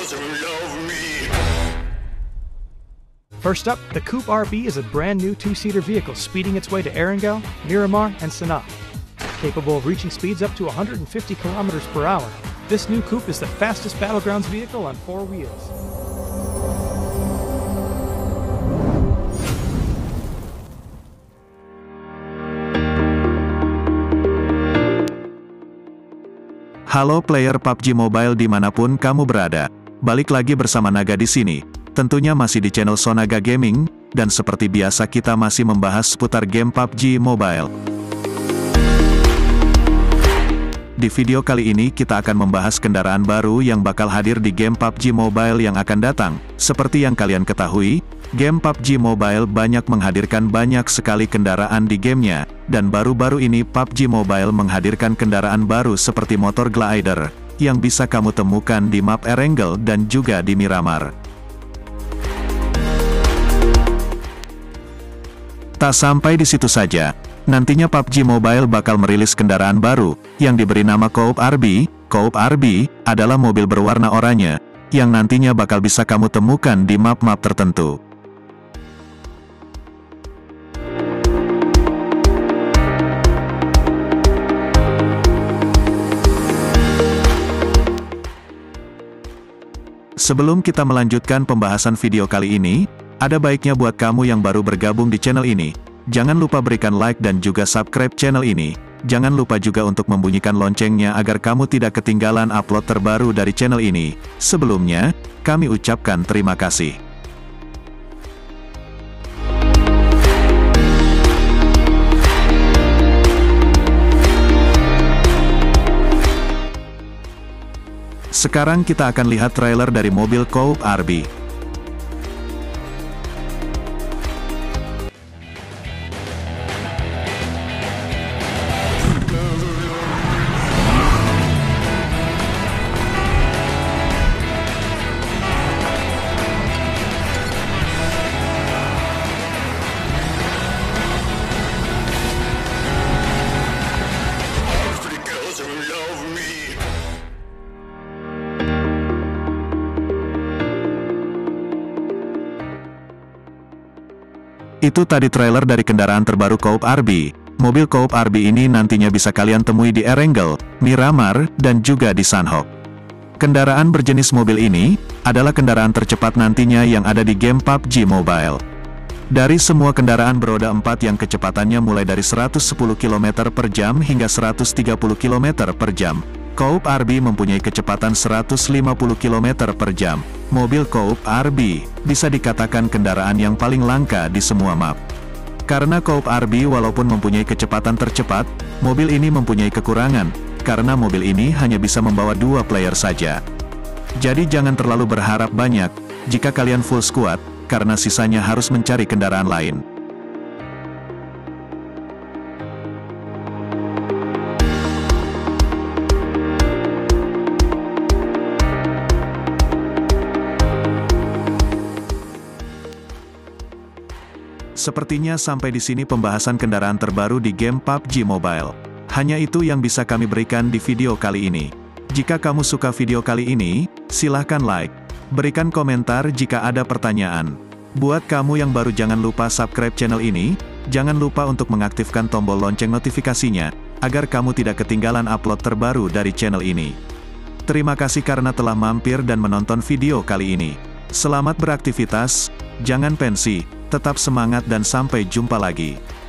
First up, the Coupe RB is a brand new two-seater vehicle speeding its way to Erangel, Miramar, and Sanaa. Capable of reaching speeds up to 150 kilometers per hour, this new coupe is the fastest battlegrounds vehicle on four wheels. Halo player PUBG Mobile dimanapun kamu berada. Balik lagi bersama Naga di sini. Tentunya masih di channel Sonaga Gaming, dan seperti biasa kita masih membahas seputar game PUBG Mobile. Di video kali ini kita akan membahas kendaraan baru yang bakal hadir di game PUBG Mobile yang akan datang. Seperti yang kalian ketahui, game PUBG Mobile banyak menghadirkan banyak sekali kendaraan di gamenya, dan baru-baru ini PUBG Mobile menghadirkan kendaraan baru seperti motor glider, yang bisa kamu temukan di map Erangel dan juga di Miramar. Tak sampai di situ saja, nantinya PUBG Mobile bakal merilis kendaraan baru, yang diberi nama Coupe RB. Coupe RB adalah mobil berwarna oranye, yang nantinya bakal bisa kamu temukan di map-map tertentu. Sebelum kita melanjutkan pembahasan video kali ini, ada baiknya buat kamu yang baru bergabung di channel ini, jangan lupa berikan like dan juga subscribe channel ini. Jangan lupa juga untuk membunyikan loncengnya agar kamu tidak ketinggalan upload terbaru dari channel ini. Sebelumnya, kami ucapkan terima kasih. Sekarang kita akan lihat trailer dari mobil Coupe RB. Itu tadi trailer dari kendaraan terbaru Coupe RB. Mobil Coupe RB ini nantinya bisa kalian temui di Erangel, Miramar, dan juga di Sanhok. Kendaraan berjenis mobil ini adalah kendaraan tercepat nantinya yang ada di game PUBG Mobile. Dari semua kendaraan beroda 4 yang kecepatannya mulai dari 110 km per jam hingga 130 km per jam, Coupe RB mempunyai kecepatan 150 km per jam. Mobil Coupe RB bisa dikatakan kendaraan yang paling langka di semua map. Karena Coupe RB walaupun mempunyai kecepatan tercepat, mobil ini mempunyai kekurangan, karena mobil ini hanya bisa membawa 2 player saja. Jadi jangan terlalu berharap banyak, jika kalian full squad, karena sisanya harus mencari kendaraan lain. Sepertinya sampai di sini pembahasan kendaraan terbaru di game PUBG Mobile. Hanya itu yang bisa kami berikan di video kali ini. Jika kamu suka video kali ini, silahkan like. Berikan komentar jika ada pertanyaan. Buat kamu yang baru jangan lupa subscribe channel ini, jangan lupa untuk mengaktifkan tombol lonceng notifikasinya, agar kamu tidak ketinggalan upload terbaru dari channel ini. Terima kasih karena telah mampir dan menonton video kali ini. Selamat beraktivitas, jangan pensi. Tetap semangat dan sampai jumpa lagi.